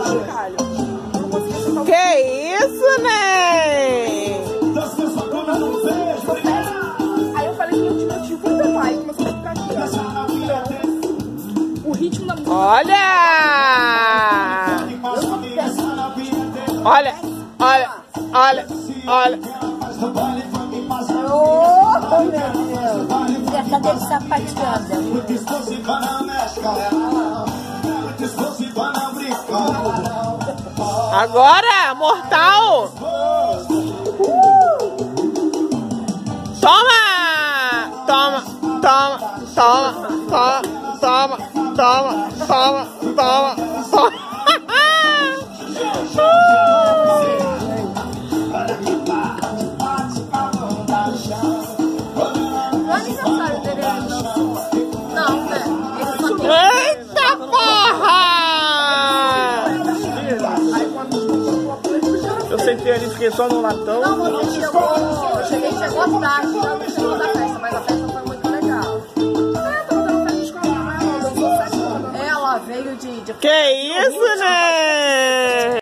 Que isso, Ney? Aí eu falei que eu tive muito pai, começou a ficar aqui. O ritmo da música. Olha! Olha, olha, olha, olha. Oh, meu Deus. Essa dele sapateando. Agora, mortal! Toma! Toma, toma, toma, toma, toma, toma, toma, toma, toma. O aniversário dele não, né? Ele só tem... Eita porra! Eu sentei ali, fiquei só no latão. Não, você chegou, eu cheguei, chegou tarde, já não chegou da festa, mas a festa foi muito legal. Ela veio de... Que isso, né?